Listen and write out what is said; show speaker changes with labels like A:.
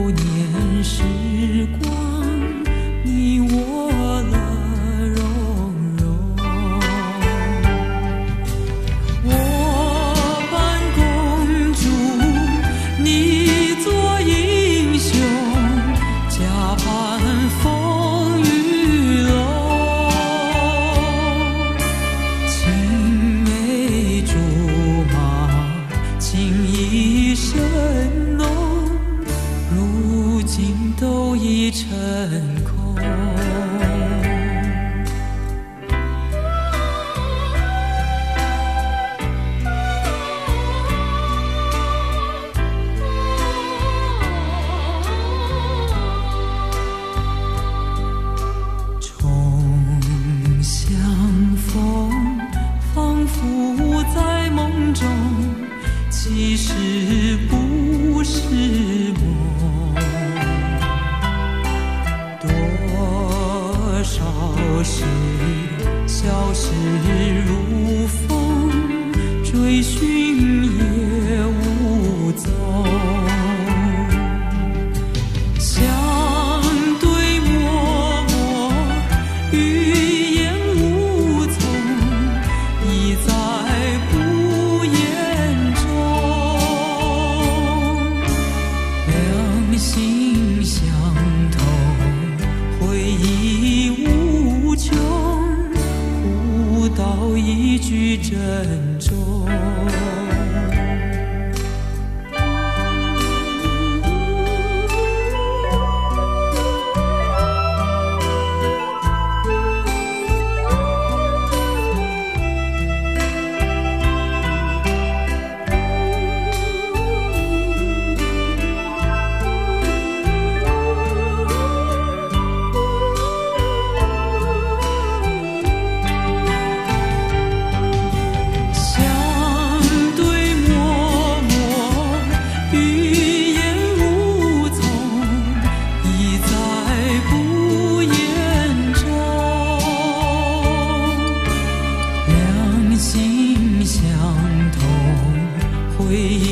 A: 年时光，你我乐融融。我扮公主，你做英雄，家畔风雨楼。青梅竹马，情意深浓，如今都已成空。重相逢，仿佛在梦中，其实不是梦。多少事消失如风，追寻也无踪。相对默默，语言无从，已在不言中。两心相通，回忆无穷，互道一句珍重。回忆